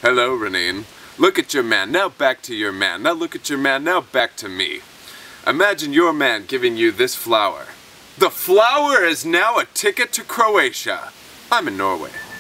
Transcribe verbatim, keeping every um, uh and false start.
Hello, Renine. Look at your man, now back to your man. Now look at your man, now back to me. Imagine your man giving you this flower. The flower is now a ticket to Croatia. I'm in Norway.